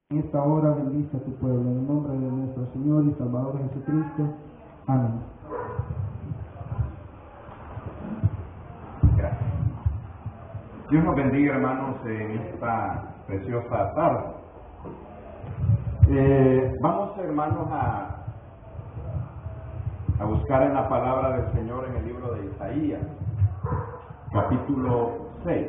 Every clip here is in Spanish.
En esta hora bendice a tu pueblo, en el nombre de nuestro Señor y Salvador Jesucristo. Amén. Gracias. Dios nos bendiga, hermanos, en esta preciosa tarde. Vamos, hermanos, a buscar en la palabra del Señor en el libro de Isaías, capítulo 6.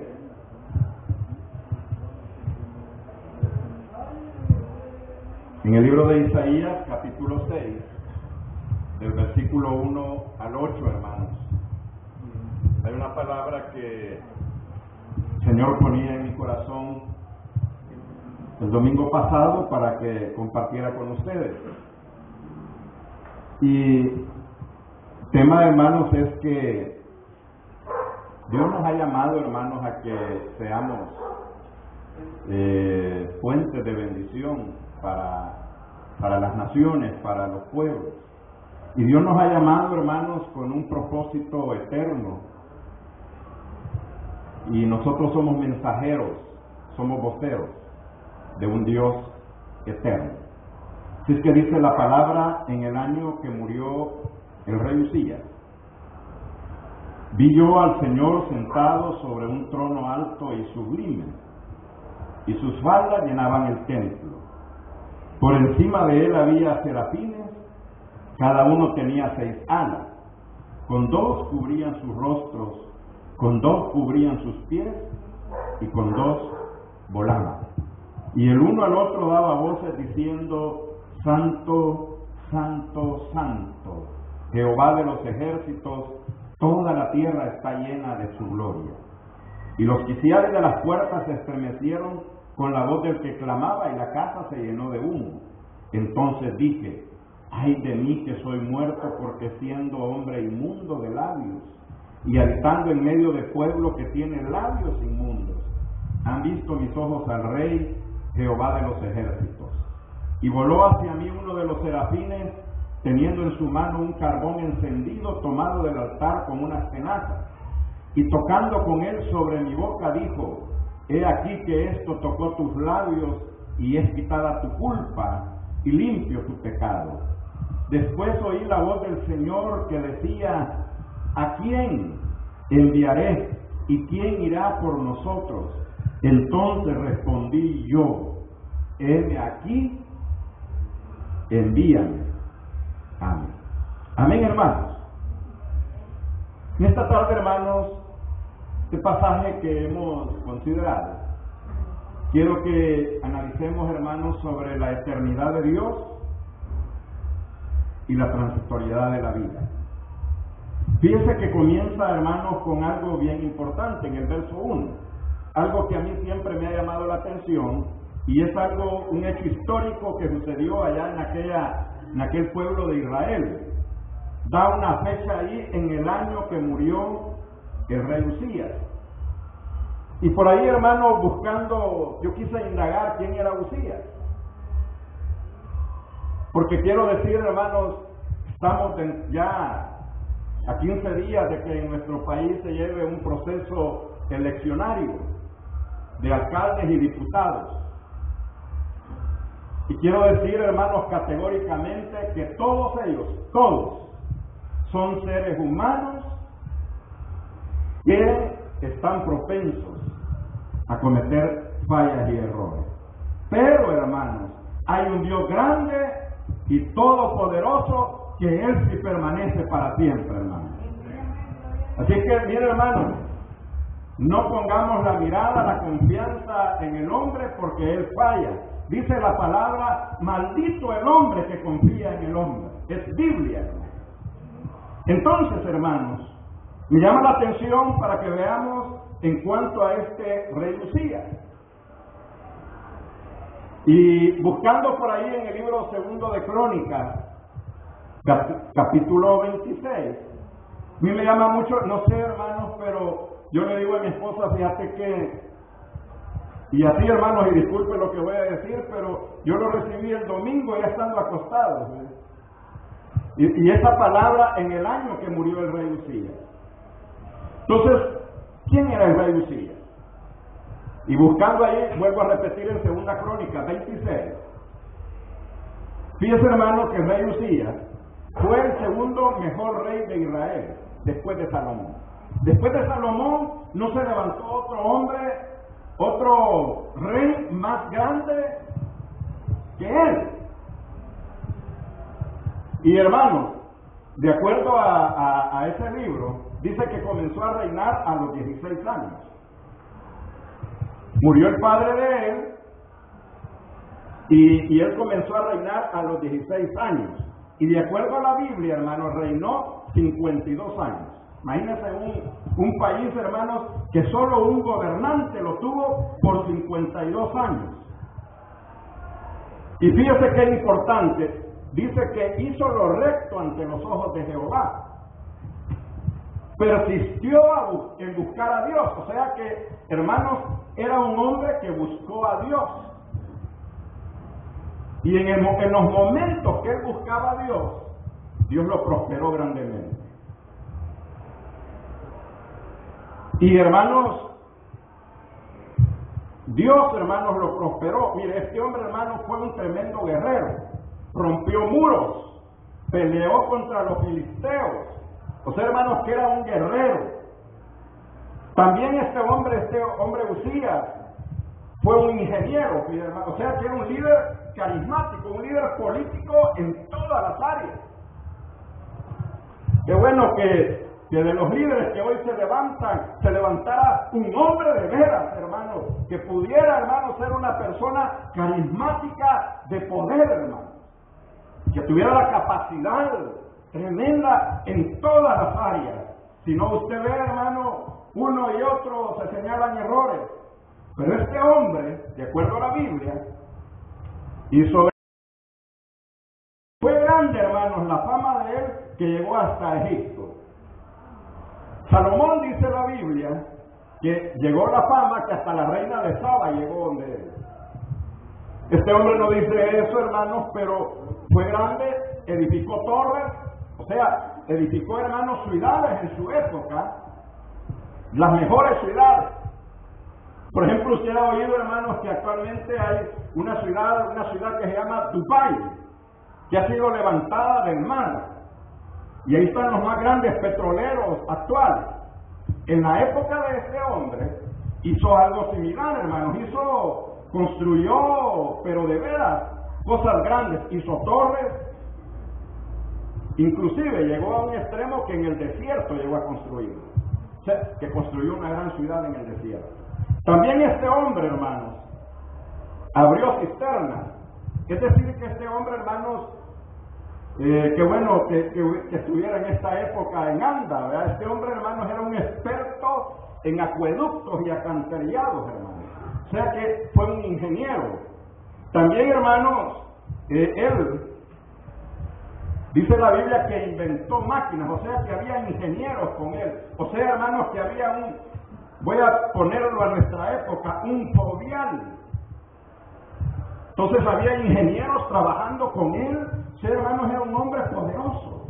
En el libro de Isaías, capítulo 6, del versículo 1 al 8, hermanos, hay una palabra que el Señor ponía en mi corazón el domingo pasado para que compartiera con ustedes. Y el tema, hermanos, es que Dios nos ha llamado, hermanos, a que seamos fuentes de bendición para las naciones, para los pueblos. Y Dios nos ha llamado, hermanos, con un propósito eterno. Y nosotros somos mensajeros, somos voceros de un Dios eterno. Así es que dice la palabra: en el año que murió el rey Uzías, vi yo al Señor sentado sobre un trono alto y sublime, y sus faldas llenaban el templo. Por encima de él había serafines, cada uno tenía 6 alas, con 2 cubrían sus rostros, con 2 cubrían sus pies, y con 2 volaban. Y el uno al otro daba voces diciendo: Santo, Santo, Santo, Jehová de los ejércitos, toda la tierra está llena de su gloria. Y los quiciales de las puertas se estremecieron con la voz del que clamaba, y la casa se llenó de humo. Entonces dije: ay de mí que soy muerto, porque siendo hombre inmundo de labios, y habitando en medio de pueblo que tiene labios inmundos, han visto mis ojos al Rey, Jehová de los ejércitos. Y voló hacia mí uno de los serafines, teniendo en su mano un carbón encendido tomado del altar con unas tenazas, y tocando con él sobre mi boca dijo: he aquí que esto tocó tus labios, y es quitada tu culpa, y limpio tu pecado. Después oí la voz del Señor que decía: ¿a quién enviaré? ¿Y quién irá por nosotros? Entonces respondí yo: heme aquí, envíame. Amén. Amén, hermanos. En esta tarde, hermanos, este pasaje que hemos considerado, quiero que analicemos, hermanos, sobre la eternidad de Dios y la transitoriedad de la vida. Fíjense que comienza, hermanos, con algo bien importante en el verso 1, algo que a mí siempre me ha llamado la atención, y es un hecho histórico que sucedió allá en aquel pueblo de Israel. Da una fecha ahí en el año que murió el rey Uzías. Y por ahí, hermanos, buscando, yo quise indagar quién era Uzías. Porque quiero decir, hermanos, estamos ya a 15 días de que en nuestro país se lleve un proceso eleccionario de alcaldes y diputados. Y quiero decir, hermanos, categóricamente que todos ellos, son seres humanos que están propensos a cometer fallas y errores. Pero, hermanos, hay un Dios grande y todopoderoso, que Él sí permanece para siempre, hermanos. Así que, miren, hermanos, no pongamos la mirada, la confianza en el hombre, porque Él falla. Dice la palabra: maldito el hombre que confía en el hombre. Es Biblia, hermanos. Entonces, hermanos, me llama la atención para que veamos en cuanto a este rey Uzías. Y buscando por ahí en el libro 2 de Crónicas, capítulo 26, a mí me llama mucho, no sé, hermanos, pero yo le digo a mi esposa: fíjate que, y así, hermanos, y disculpe lo que voy a decir, pero yo lo recibí el domingo ya estando acostado, ¿sí? Y esa palabra en el año que murió el rey Uzías. Entonces, ¿quién era el rey Uzías? Y buscando ahí, vuelvo a repetir en 2 Crónicas 26. Fíjese, hermano, que el rey Usías fue el segundo mejor rey de Israel, después de Salomón. Después de Salomón no se levantó otro hombre, otro rey más grande que él. Y hermanos, de acuerdo a ese libro, dice que comenzó a reinar a los 16 años. Murió el padre de él y él comenzó a reinar a los 16 años. Y de acuerdo a la Biblia, hermanos, reinó 52 años. Imagínense un país, hermanos, que solo un gobernante lo tuvo por 52 años. Y fíjese qué importante, dice que hizo lo recto ante los ojos de Jehová. Persistió en buscar a Dios. O sea que, hermanos, era un hombre que buscó a Dios. Y en los momentos que él buscaba a Dios, Dios lo prosperó grandemente. Y hermanos, Dios, hermanos, lo prosperó. Mire, este hombre, hermanos, fue un tremendo guerrero. Rompió muros, peleó contra los filisteos. O sea, hermanos, que era un guerrero. También este hombre Usías, fue un ingeniero, o sea, que era un líder carismático, un líder político en todas las áreas. Qué bueno que de los líderes que hoy se levantara un hombre de veras, hermano, que pudiera, hermano, ser una persona carismática de poder, hermano, que tuviera la capacidad tremenda en todas las áreas. Si no, usted ve, hermano, uno y otro se señalan errores. Pero este hombre, de acuerdo a la Biblia, fue grande, hermanos, la fama de él que llegó hasta Egipto. Salomón, dice la Biblia, que llegó la fama que hasta la reina de Saba llegó donde él. Este hombre no dice eso, hermanos, pero fue grande, edificó torres, o sea, edificó, hermanos, ciudades en su época, las mejores ciudades. Por ejemplo, usted ha oído, hermanos, que actualmente hay una ciudad que se llama Dubái, que ha sido levantada del mar. Y ahí están los más grandes petroleros actuales. En la época de este hombre, hizo algo similar, hermanos. Construyó, pero de veras, cosas grandes. Hizo torres. Inclusive llegó a un extremo que en el desierto llegó a construir. O sea, que construyó una gran ciudad en el desierto. También este hombre, hermanos, abrió cisternas. Es decir, que este hombre, hermanos, qué bueno que estuviera en esta época en Anda, ¿verdad? Este hombre, hermanos, era un experto en acueductos y alcantarillados, hermanos. O sea que fue un ingeniero. También, hermanos, él, dice la Biblia que inventó máquinas, o sea que había ingenieros con él. O sea, hermanos, que había voy a ponerlo a nuestra época, un jovial. Entonces había ingenieros trabajando con él. O sea, hermanos, era un hombre poderoso.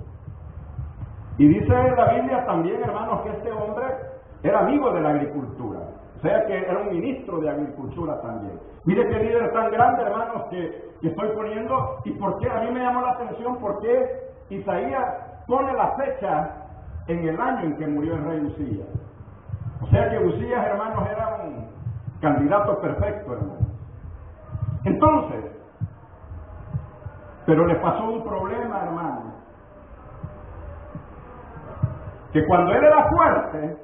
Y dice la Biblia también, hermanos, que este hombre era amigo de la agricultura. O sea que era un ministro de agricultura también. Mire qué líder tan grande, hermanos, que estoy poniendo. Y por qué, a mí me llamó la atención, porque Isaías pone la fecha en el año en que murió el rey Usías. O sea que Usías, hermanos, era un candidato perfecto, hermanos. Entonces, pero le pasó un problema, hermano, que cuando él era fuerte,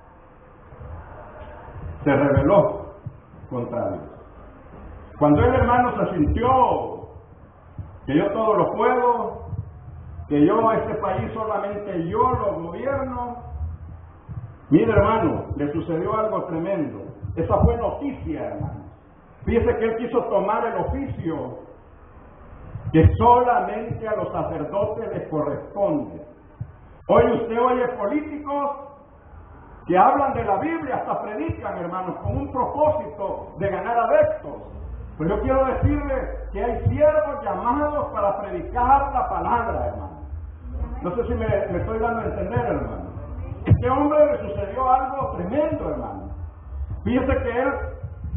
se rebeló contra Dios. Cuando él, hermano, se sintió que yo todo lo puedo, que yo este país solamente yo lo gobierno, mire, hermano, le sucedió algo tremendo. Esa fue noticia, hermano. Fíjese que él quiso tomar el oficio que solamente a los sacerdotes les corresponde. Hoy usted oye políticos que hablan de la Biblia, hasta predican, hermanos, con un propósito de ganar adeptos. Pero yo quiero decirle que hay siervos llamados para predicar la palabra, hermano. No sé si me estoy dando a entender, hermano. Este hombre le sucedió algo tremendo, hermano. Fíjese que él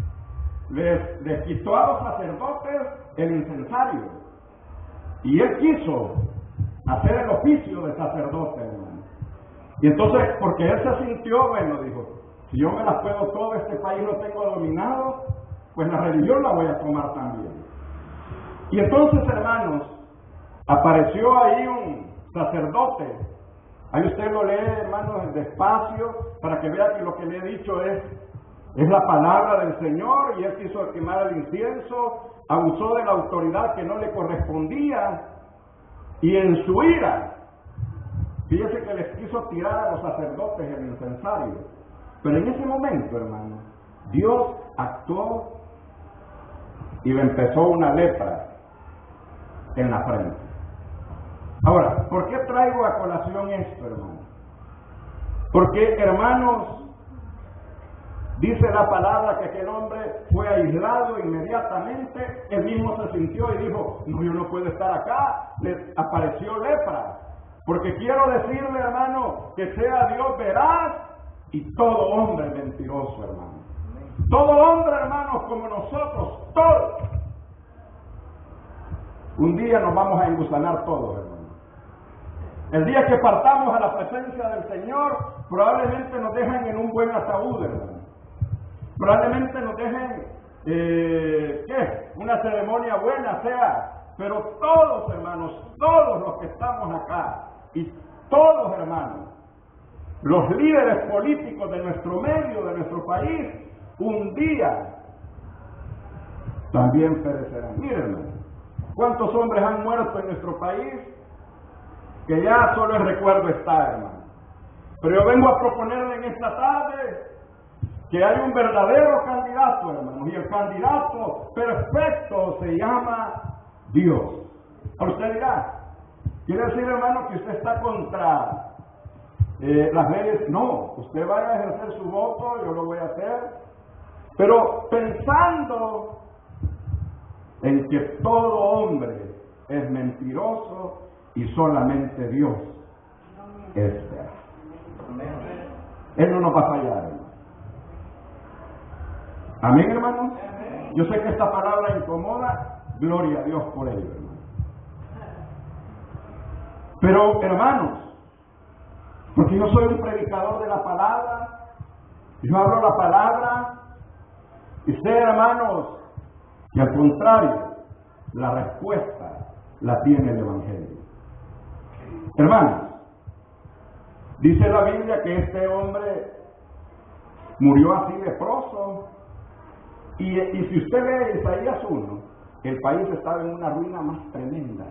les quitó a los sacerdotes el incensario. Y él quiso hacer el oficio de sacerdote, hermano. Y entonces, porque él se sintió, bueno, dijo, si yo me las puedo todo, este país lo tengo dominado, pues la religión la voy a tomar también. Y entonces, hermanos, apareció ahí un sacerdote. Ahí usted lo lee, hermanos, despacio, para que vea que lo que le he dicho es la palabra del Señor, y él quiso quemar el incienso, abusó de la autoridad que no le correspondía, y en su ira, fíjese que les quiso tirar a los sacerdotes el incensario. Pero en ese momento, hermano, Dios actuó y le empezó una lepra en la frente. Ahora, ¿por qué traigo a colación esto, hermano? Porque, hermanos, dice la palabra que aquel hombre fue aislado inmediatamente, él mismo se sintió y dijo, no, yo no puedo estar acá, le apareció lepra. Porque quiero decirle, hermano, que sea Dios veraz y todo hombre mentiroso, hermano. Todo hombre, hermanos, como nosotros, todos. Un día nos vamos a engusanar todos, hermano. El día que partamos a la presencia del Señor, probablemente nos dejen en un buen ataúd, hermano. Probablemente nos dejen, una ceremonia buena sea, pero todos, hermanos, todos los que estamos acá, y todos, hermanos, los líderes políticos de nuestro medio, de nuestro país, un día también perecerán. Miren, ¿cuántos hombres han muerto en nuestro país? Que ya solo el recuerdo está, hermano. Pero yo vengo a proponerle en esta tarde que hay un verdadero candidato, hermanos, y el candidato perfecto se llama Dios. A usted dirá, quiere decir, hermano, que usted está contra las leyes. No, usted vaya a ejercer su voto, yo lo voy a hacer, pero pensando en que todo hombre es mentiroso y solamente Dios es verdad. Él no nos va a fallar, hermano. Amén, hermanos. Yo sé que esta palabra incomoda, gloria a Dios por ello, hermano. Pero, hermanos, porque yo soy un predicador de la palabra, yo hablo la palabra, y sé, hermanos, que al contrario, la respuesta la tiene el Evangelio. Hermanos, dice la Biblia que este hombre murió así leproso, y si usted lee Isaías 1, el país estaba en una ruina más tremenda.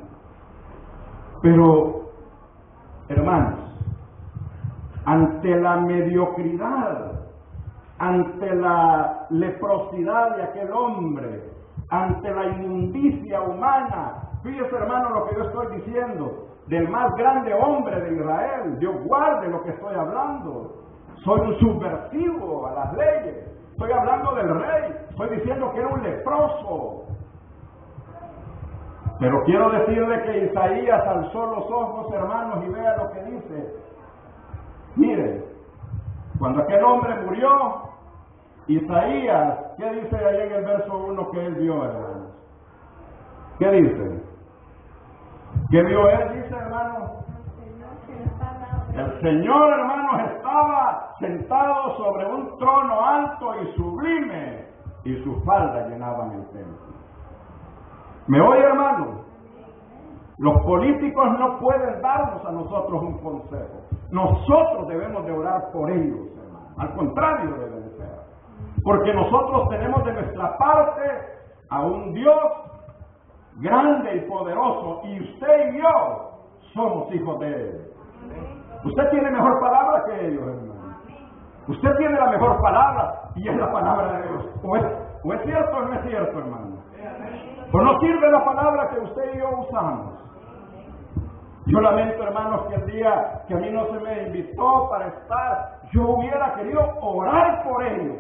Pero, hermanos, ante la mediocridad, ante la leprosidad de aquel hombre, ante la inmundicia humana, fíjese, hermano, lo que yo estoy diciendo, del más grande hombre de Israel, Dios guarde lo que estoy hablando. Soy un subversivo a las leyes, estoy hablando del rey, estoy diciendo que era un leproso. Pero quiero decirle que Isaías alzó los ojos, hermanos, y vea lo que dice. Mire, cuando aquel hombre murió, Isaías, ¿qué dice ahí en el verso 1 que él vio, hermanos? ¿Qué dice? ¿Qué vio él? Dice, hermano. El Señor, hermanos, estaba sentado sobre un trono alto y sublime, y sus faldas llenaban el templo. ¿Me oye, hermano? Los políticos no pueden darnos a nosotros un consejo. Nosotros debemos de orar por ellos, hermano. Al contrario deben de ser. Porque nosotros tenemos de nuestra parte a un Dios grande y poderoso, y usted y yo somos hijos de Él. Usted tiene mejor palabra que ellos, hermano. Usted tiene la mejor palabra, y es la palabra de Dios. ¿O es cierto o no es cierto, hermano? ¿O no sirve la palabra que usted y yo usamos? Yo lamento, hermanos, que el día que a mí no se me invitó para estar, yo hubiera querido orar por ellos.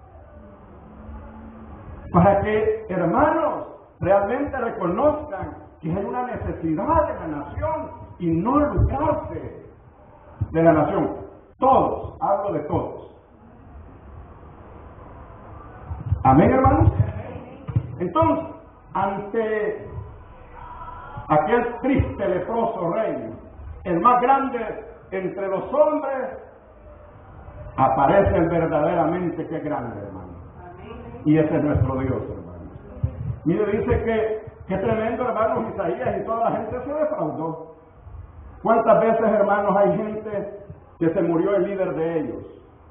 Para que, hermanos, realmente reconozcan que hay una necesidad de la nación y no lucrarse de la nación. Todos, hablo de todos. Amén, hermanos. Entonces, ante aquel triste leproso rey, el más grande entre los hombres, aparece el verdaderamente que es grande, hermano. Y ese es nuestro Dios, hermano. Mire, dice que tremendo, hermano, Isaías y toda la gente se defraudó. ¿Cuántas veces, hermanos, hay gente que se murió el líder de ellos?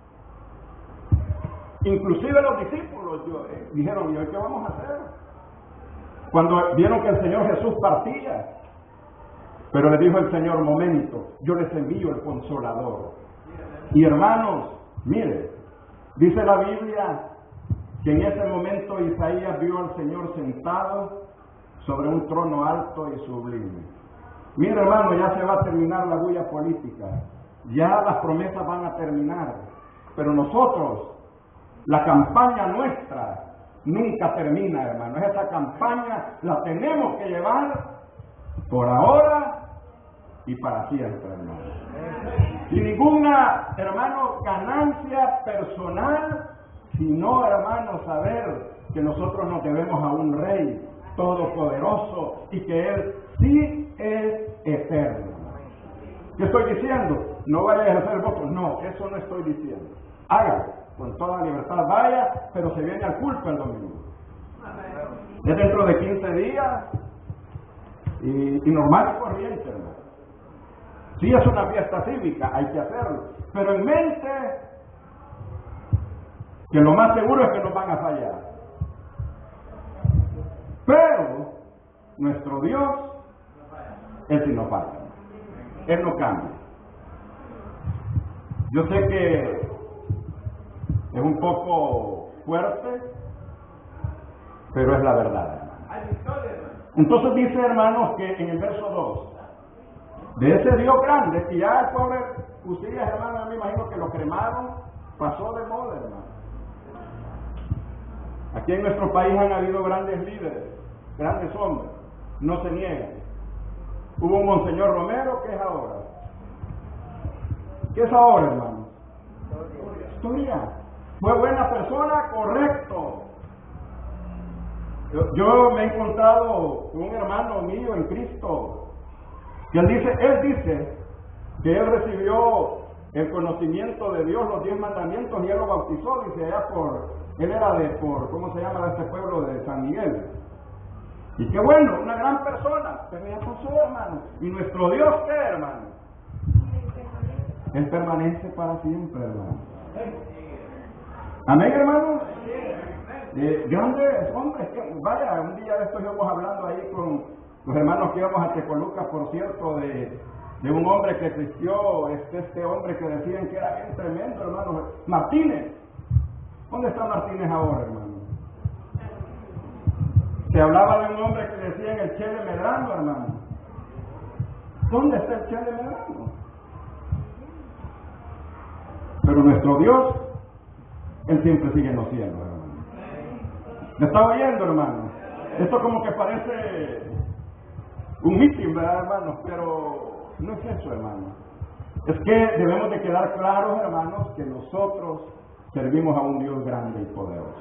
Inclusive los discípulos dijeron, ¿y hoy qué vamos a hacer? Cuando vieron que el Señor Jesús partía. Pero le dijo el Señor, momento, yo les envío el Consolador. Y hermanos, mire, dice la Biblia que en ese momento Isaías vio al Señor sentado sobre un trono alto y sublime. Mire, hermano, ya se va a terminar la bulla política, ya las promesas van a terminar, pero nosotros, la campaña nuestra nunca termina, hermano. Esa campaña la tenemos que llevar por ahora y para siempre, hermano. Sin ninguna, hermano, ganancia personal, sino, hermano, saber que nosotros nos debemos a un Rey todopoderoso y que Él sí es eterno. ¿Qué estoy diciendo? No vaya a ejercer el voto. No, eso no estoy diciendo. Hágalo, con toda libertad, vaya, pero se viene al culto el domingo. Es dentro de 15 días y normal y corriente, hermano. Si es una fiesta cívica, hay que hacerlo. Pero en mente que lo más seguro es que nos van a fallar. Pero nuestro Dios, Él sí nos falla. Él no cambia. Yo sé que es un poco fuerte, pero es la verdad, hermano. Entonces dice, hermanos, que en el verso 2, de ese Dios grande, que ya el pobre Usías, hermano, me imagino que lo cremaron, pasó de moda, hermano. Aquí en nuestro país han habido grandes líderes, grandes hombres, no se niegan. Hubo un Monseñor Romero, ¿qué es ahora? ¿Qué es ahora, hermano? Historia. Fue buena persona, correcto. Yo me he encontrado con un hermano mío en Cristo, que él dice que él recibió el conocimiento de Dios, los 10 mandamientos, y él lo bautizó, dice allá él era ¿cómo se llama este pueblo de San Miguel? Y qué bueno, una gran persona, pero ya pasó, hermano. ¿Y nuestro Dios qué, hermano? Él permanece para siempre, hermano. Amén, hermano. Grandes hombres, vaya, un día de esto íbamos hablando ahí con los hermanos que íbamos a Tecoluca, por cierto, de un hombre que existió, este hombre que decían que era bien tremendo, hermano, Martínez. ¿Dónde está Martínez ahora, hermano? Se hablaba de un hombre que decían el Chele Medrano, hermano. ¿Dónde está el Chele Medrano? Pero nuestro Dios, Él siempre sigue en los cielos, hermano. ¿Me está oyendo, hermano? Esto como que parece un mitin, ¿verdad, hermano? Pero no es eso, hermano. Es que debemos de quedar claros, hermanos, que nosotros servimos a un Dios grande y poderoso.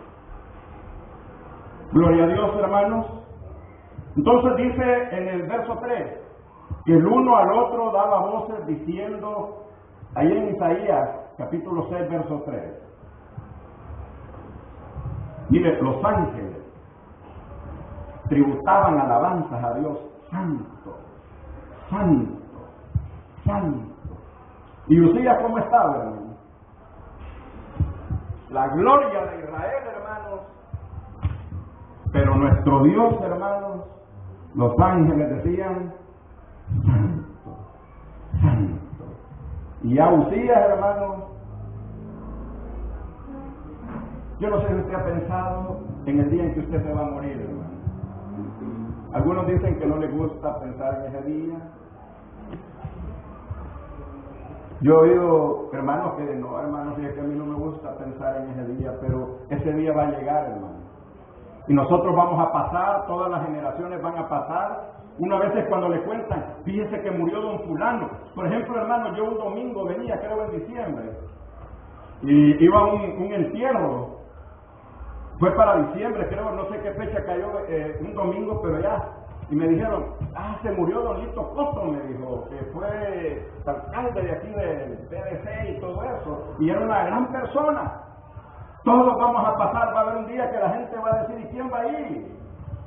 Gloria a Dios, hermanos. Entonces dice en el verso 3, que el uno al otro daba voces diciendo, ahí en Isaías, capítulo 6, verso 3. Mire, los ángeles tributaban alabanzas a Dios, santo, santo, santo. ¿Y Usías cómo estaba, hermano? La gloria de Israel, hermanos. Pero nuestro Dios, hermanos, los ángeles decían, santo, santo. Y a Usías, hermanos, yo no sé si usted ha pensado en el día en que usted se va a morir, hermano. Algunos dicen que no les gusta pensar en ese día. Yo he oído hermanos que no, hermanos, es que a mí no me gusta pensar en ese día, pero ese día va a llegar, hermano. Y nosotros vamos a pasar, todas las generaciones van a pasar. Una vez es cuando le cuentan, fíjese que murió don fulano. Por ejemplo, hermano, yo un domingo venía, creo en diciembre, y iba a un entierro. Fue para diciembre, creo, no sé qué fecha cayó, un domingo, pero ya. Y me dijeron, se murió Don Lito Coto, me dijo, que fue alcalde de aquí del PDC y todo eso. Y era una gran persona. Todos vamos a pasar, va a haber un día que la gente va a decir, ¿y quién va a ir?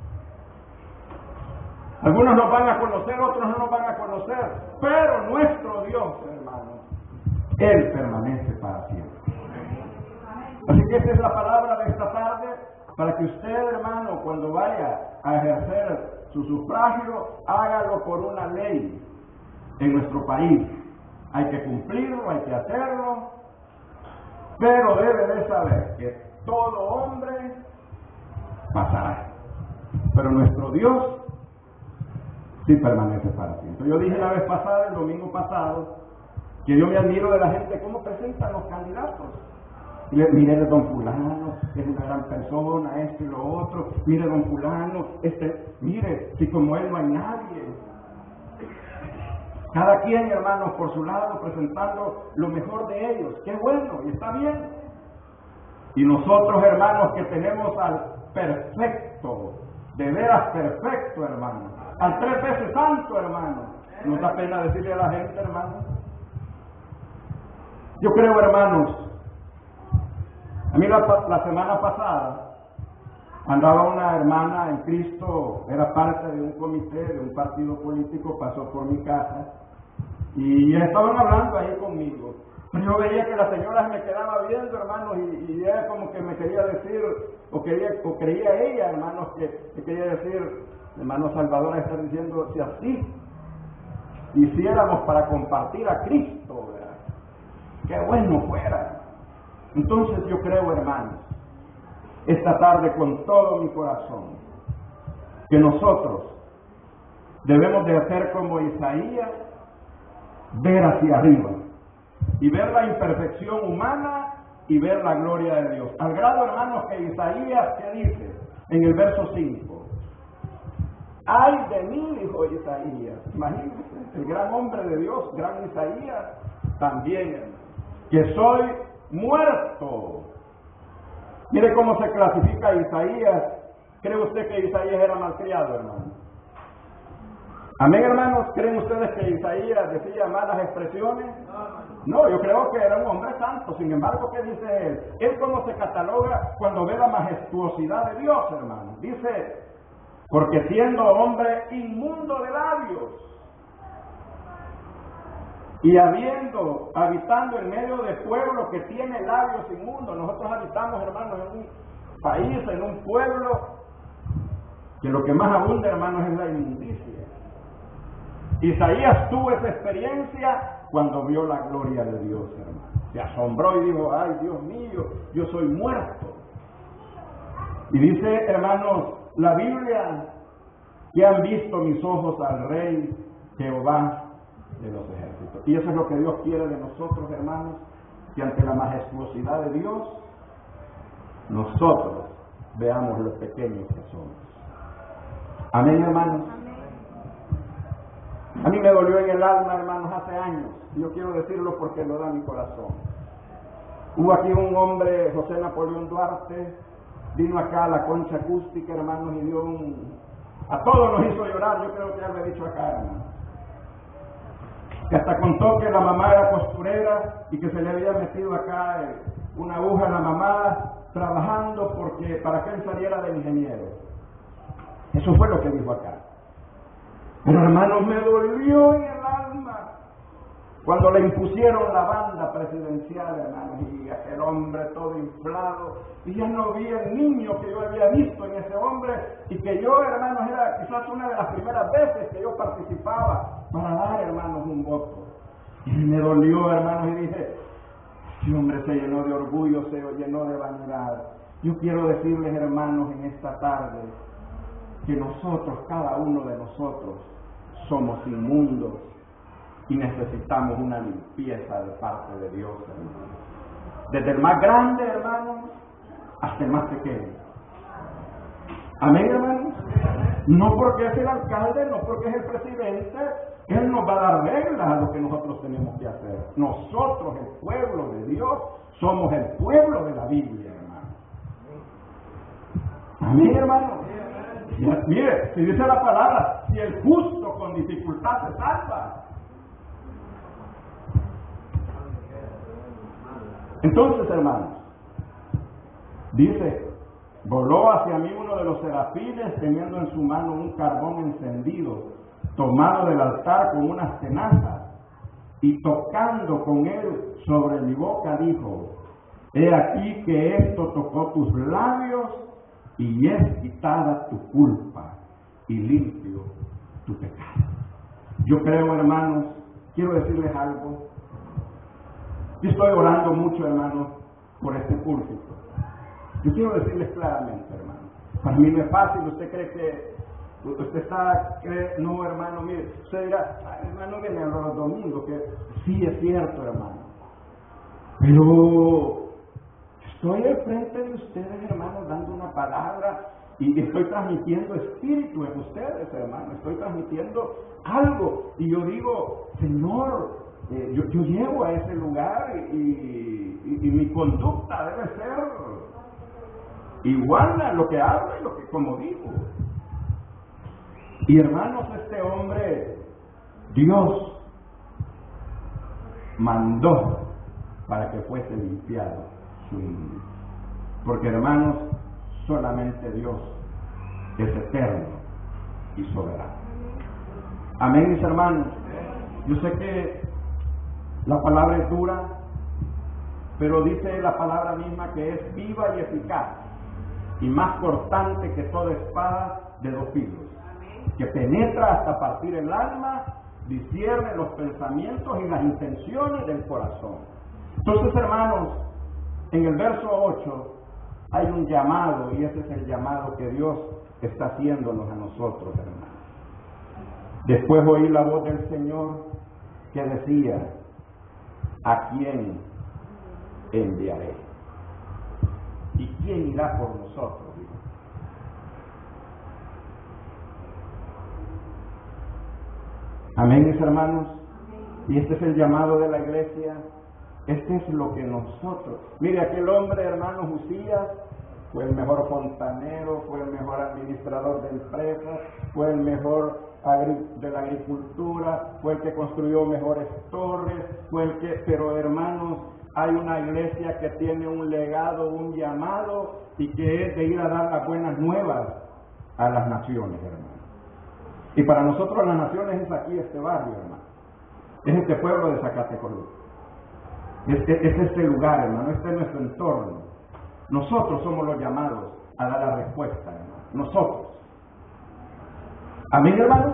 Algunos nos van a conocer, otros no nos van a conocer. Pero nuestro Dios, hermano, Él permanece para siempre. Así que esa es la palabra de esta tarde, para que usted, hermano, cuando vaya a ejercer su sufragio, hágalo por una ley en nuestro país. Hay que cumplirlo, hay que hacerlo, pero debe de saber que todo hombre pasará, pero nuestro Dios sí permanece para siempre. Yo dije la vez pasada, el domingo pasado, que yo me admiro de la gente cómo presentan los candidatos. Mire don fulano, es una gran persona, esto y lo otro. Mire don fulano, mire, si como él no hay nadie. Cada quien, hermanos, por su lado, presentando lo mejor de ellos. Qué bueno, y está bien. Y nosotros, hermanos, que tenemos al perfecto, de veras perfecto, hermano, al 3 veces santo, hermano, nos da pena decirle a la gente, hermano. Yo creo, hermanos, a mí la semana pasada andaba una hermana en Cristo, era parte de un comité, de un partido político, pasó por mi casa y estaban hablando ahí conmigo. Pero yo veía que la señora me quedaba viendo, hermanos, y ella como que me quería decir, o creía ella, hermanos, que quería decir, hermano Salvador está diciendo, si así hiciéramos para compartir a Cristo, ¿verdad? Qué bueno fuera. Entonces yo creo, hermanos, esta tarde con todo mi corazón, que nosotros debemos de hacer como Isaías, ver hacia arriba y ver la imperfección humana y ver la gloria de Dios. Al grado, hermanos, que Isaías, ¿qué dice? En el verso 5. ¡Ay de mí!, dijo Isaías. Imagínense, el gran hombre de Dios, gran Isaías, también, hermano, que soy muerto. Mire cómo se clasifica Isaías. ¿Cree usted que Isaías era malcriado, hermano? Amén, hermanos. ¿Creen ustedes que Isaías decía malas expresiones? No, yo creo que era un hombre santo. Sin embargo, ¿qué dice él? Él cómo se cataloga cuando ve la majestuosidad de Dios, hermano. Dice, porque siendo hombre inmundo de labios, y habitando en medio de pueblo que tiene labios inmundos. Nosotros habitamos, hermanos, en un país, en un pueblo, que lo que más abunda, hermanos, es la inmundicia. Isaías tuvo esa experiencia cuando vio la gloria de Dios, hermano. Se asombró y dijo, ay Dios mío, yo soy muerto. Y dice, hermanos, la Biblia, que han visto mis ojos al Rey Jehová de los ejércitos. Y eso es lo que Dios quiere de nosotros, hermanos, que ante la majestuosidad de Dios, nosotros veamos lo pequeños que somos. Amén, hermanos. A mí me dolió en el alma, hermanos, hace años, y yo quiero decirlo porque lo da mi corazón. Hubo aquí un hombre, José Napoleón Duarte, vino acá a la concha acústica, hermanos, y dio a todos nos hizo llorar. Yo creo que ya lo he dicho acá, hermanos. Que hasta contó que la mamá era costurera y que se le había metido acá una aguja a la mamá trabajando para que él saliera de ingeniero. Eso fue lo que dijo acá. Pero, hermanos, me dolió en el alma cuando le impusieron la banda presidencial, hermanos, y aquel hombre todo inflado, y ya no vi el niño que yo había visto en ese hombre, y que yo, hermanos, era quizás una de las primeras veces que yo participaba para dar, hermanos, un voto. Y me dolió, hermanos, y dije, este hombre se llenó de orgullo, se llenó de vanidad. Yo quiero decirles, hermanos, en esta tarde, que nosotros, cada uno de nosotros, somos inmundos y necesitamos una limpieza de parte de Dios, hermanos. Desde el más grande, hermanos, hasta el más pequeño. Amén, hermanos. No porque es el alcalde, no porque es el presidente, Él nos va a dar reglas a lo que nosotros tenemos que hacer. Nosotros, el pueblo de Dios, somos el pueblo de la Biblia, hermanos. Amén, hermano. Mire, si dice la palabra, si el justo con dificultad se salva. Entonces, hermanos, dice, voló hacia mí uno de los serafines teniendo en su mano un carbón encendido, tomado del altar con unas tenazas, y tocando con él sobre mi boca dijo, he aquí que esto tocó tus labios y es quitada tu culpa y limpio tu pecado. Yo creo, hermanos, quiero decirles algo. Yo estoy orando mucho, hermanos, por este púlpito. Yo quiero decirles claramente, hermano. Para mí no es fácil. Usted cree que no, hermano, mire, usted dirá, hermano, viene a los domingos, que sí es cierto, hermano. Pero estoy al frente de ustedes, hermanos, dando una palabra y estoy transmitiendo espíritu en ustedes, hermano. Estoy transmitiendo algo y yo digo, Señor, yo llego a ese lugar y mi conducta debe ser igual a lo que hablo y lo que como digo. Y hermanos, este hombre, Dios mandó para que fuese limpiado su iniquidad. Porque, hermanos, solamente Dios es eterno y soberano. Amén, mis hermanos. Yo sé que la palabra es dura, pero dice la palabra misma que es viva y eficaz y más cortante que toda espada de dos filos, que penetra hasta partir el alma, discierne los pensamientos y las intenciones del corazón. Entonces, hermanos, en el verso 8 hay un llamado, y ese es el llamado que Dios está haciéndonos a nosotros, hermanos. Después oí la voz del Señor que decía, ¿a quién enviaré? ¿Y quién irá por nosotros? Amén, mis hermanos. Y este es el llamado de la iglesia. Este es lo que nosotros... Mire, aquel hombre, hermano Usías, fue el mejor fontanero, fue el mejor administrador de empresas, fue el mejor de la agricultura, fue el que construyó mejores torres, pero hermanos, hay una iglesia que tiene un legado, un llamado, y que es de ir a dar las buenas nuevas a las naciones, hermanos. Y para nosotros las naciones es aquí, este barrio, hermano. Es este pueblo de Zacatecolú. Es este lugar, hermano. Este es nuestro entorno. Nosotros somos los llamados a dar la respuesta, hermano. Nosotros. ¿Amén, hermanos?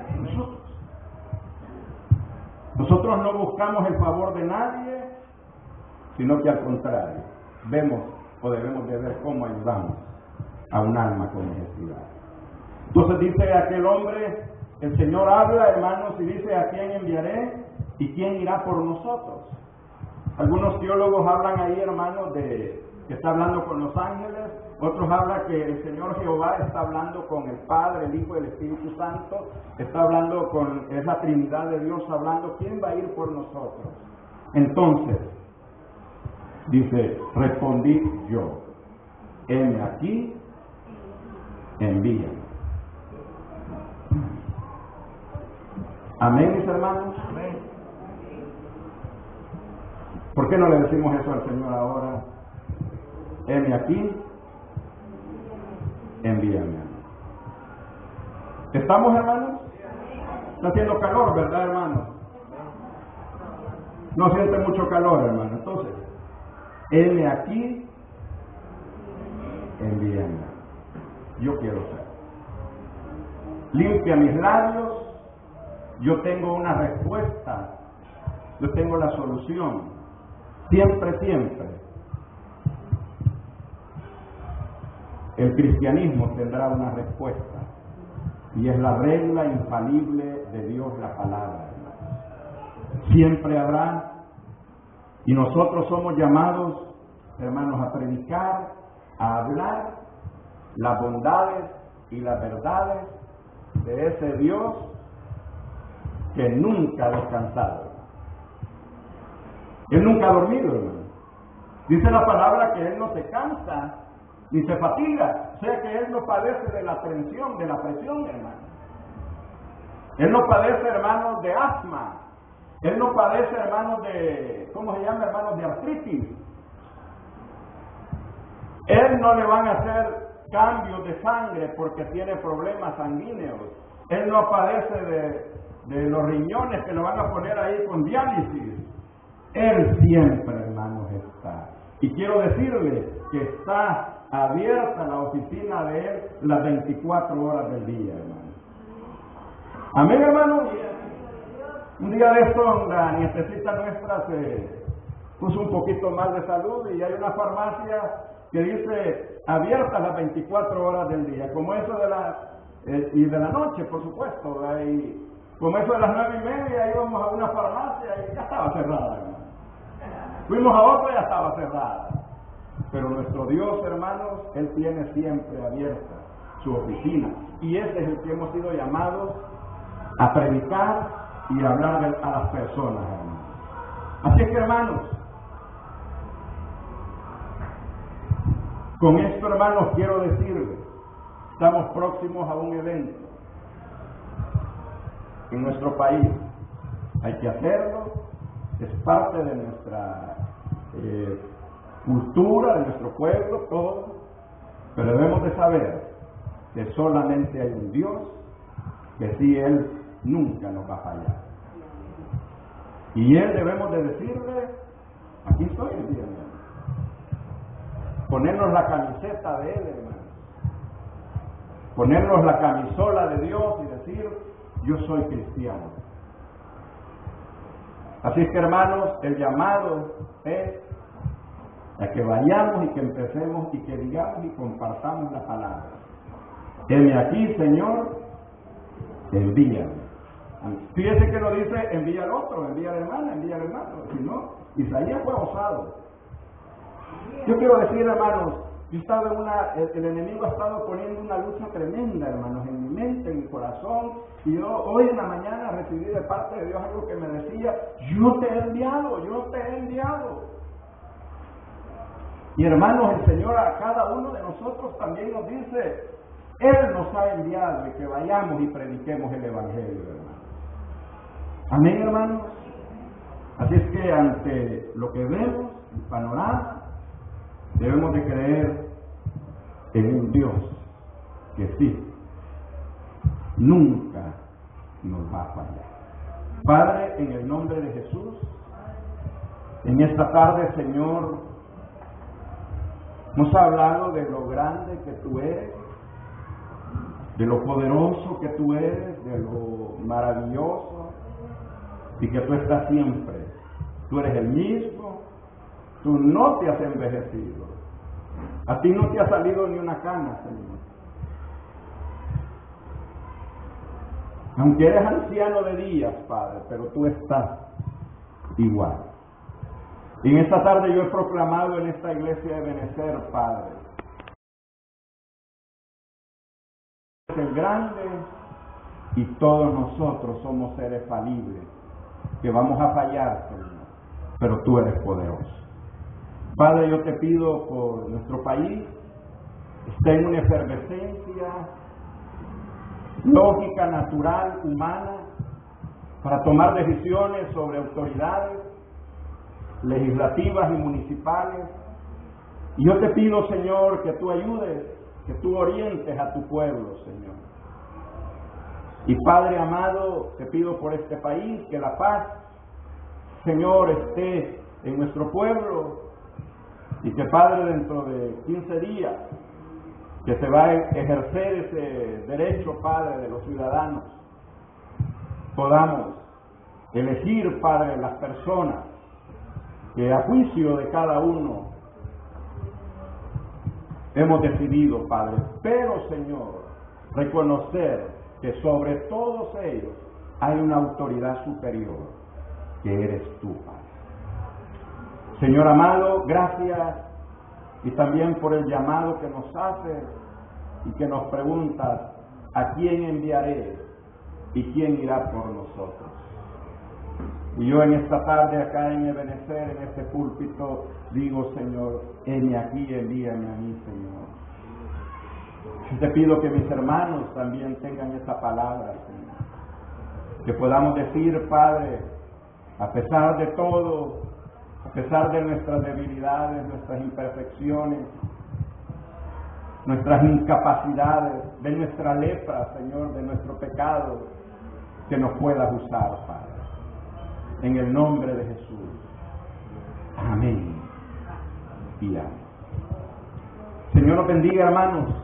Nosotros no buscamos el favor de nadie, sino que al contrario, vemos o debemos de ver cómo ayudamos a un alma con necesidad. Entonces dice aquel hombre, el Señor habla, hermanos, y dice, ¿a quién enviaré y quién irá por nosotros? Algunos teólogos hablan ahí, hermanos, de que está hablando con los ángeles. Otros hablan que el Señor Jehová está hablando con el Padre, el Hijo y el Espíritu Santo. Está hablando es la Trinidad de Dios hablando. ¿Quién va a ir por nosotros? Entonces, dice, respondí yo, heme aquí, envíame. Amén, mis hermanos. Amén. ¿Por qué no le decimos eso al Señor ahora? Heme aquí, envíame. ¿Estamos, hermanos? Está haciendo calor, ¿verdad, hermanos? No siente mucho calor, hermano. Entonces, heme aquí, envíame. Yo quiero ser. Limpia mis labios. Yo tengo una respuesta. Yo tengo la solución. Siempre, siempre. El cristianismo tendrá una respuesta. Y es la regla infalible de Dios, la palabra, hermanos. Siempre habrá. Y nosotros somos llamados, hermanos, a predicar, a hablar las bondades y las verdades de ese Dios que nunca ha descansado. Él nunca ha dormido, hermano. Dice la palabra que Él no se cansa ni se fatiga. sea que él no padece de la tensión, de la presión, hermano. Él no padece, hermanos, de asma. Él no padece, hermanos, de, ¿cómo se llama, hermanos? De artritis. Él no le van a hacer cambios de sangre porque tiene problemas sanguíneos. Él no padece de los riñones que lo van a poner ahí con diálisis. Él siempre, hermanos, está. Y quiero decirle que está abierta la oficina de él las 24 horas del día, hermano. Amén, hermanos. Un día de esto la nietecita nuestra se puso un poquito mal de salud y hay una farmacia que dice abierta las 24 horas del día, como eso y de la noche, por supuesto, y como eso de las 9:30 íbamos a una farmacia y ya estaba cerrada, hermano. Fuimos a otra y ya estaba cerrada. Pero nuestro Dios, hermanos, Él tiene siempre abierta su oficina. Y ese es el que hemos sido llamados a predicar y a hablar a las personas, hermanos. Así es que, hermanos, con esto, hermanos, quiero decirles, estamos próximos a un evento en nuestro país. Hay que hacerlo, es parte de nuestra cultura, de nuestro pueblo, todo, pero debemos de saber que solamente hay un Dios, que sí, Él nunca nos va a fallar. Y Él debemos de decirle, aquí estoy el día, hermano. Ponernos la camiseta de Él, hermano. Ponernos la camisola de Dios y decir, yo soy cristiano. Así es que, hermanos, el llamado es a que vayamos y que empecemos y que digamos y compartamos la palabra. Heme aquí, Señor, envíame. Fíjese que lo dice, envía al otro, envía al hermano, envía al hermano. Si no, Isaías fue osado. Yo quiero decir, hermanos, yo he estado el enemigo ha estado poniendo una lucha tremenda, hermanos, en mi mente, en mi corazón. Y yo hoy en la mañana recibí de parte de Dios algo que me decía, yo te he enviado, yo te he enviado. Y hermanos, el Señor a cada uno de nosotros también nos dice, Él nos ha enviado y que vayamos y prediquemos el Evangelio, hermanos. Amén, hermanos. Así es que ante lo que vemos, el panorama, debemos de creer en un Dios que sí, nunca nos va a fallar. Padre, en el nombre de Jesús, en esta tarde, Señor, nos ha hablado de lo grande que tú eres, de lo poderoso que tú eres, de lo maravilloso, y que tú estás siempre. Tú eres el mismo, tú no te has envejecido, a ti no te ha salido ni una cana, Señor. Aunque eres anciano de días, Padre, pero tú estás igual. Y en esta tarde yo he proclamado en esta iglesia de Benecer, Padre, es el grande y todos nosotros somos seres falibles, que vamos a fallar, Señor, pero tú eres poderoso. Padre, yo te pido por nuestro país, está en una efervescencia lógica, natural, humana, para tomar decisiones sobre autoridades legislativas y municipales. Y yo te pido, Señor, que tú ayudes, que tú orientes a tu pueblo, Señor. Y Padre amado, te pido por este país, que la paz, Señor, esté en nuestro pueblo, y que, Padre, dentro de 15 días, que se va a ejercer ese derecho, Padre, de los ciudadanos, podamos elegir, Padre, las personas que a juicio de cada uno hemos decidido, Padre, pero, Señor, reconocer que sobre todos ellos hay una autoridad superior, que eres tú, Padre. Señor amado, gracias, y también por el llamado que nos haces y que nos preguntas, ¿a quién enviaré y quién irá por nosotros? Y yo en esta tarde acá en Ebenecer, en este púlpito, digo, Señor, heme aquí, envíame a mí, Señor. Yo te pido que mis hermanos también tengan esa palabra, Señor. Que podamos decir, Padre, a pesar de todo, a pesar de nuestras debilidades, nuestras imperfecciones, nuestras incapacidades, de nuestra lepra, Señor, de nuestro pecado, que nos puedas usar, Padre. En el nombre de Jesús. Amén. Y amén. Señor nos bendiga, hermanos.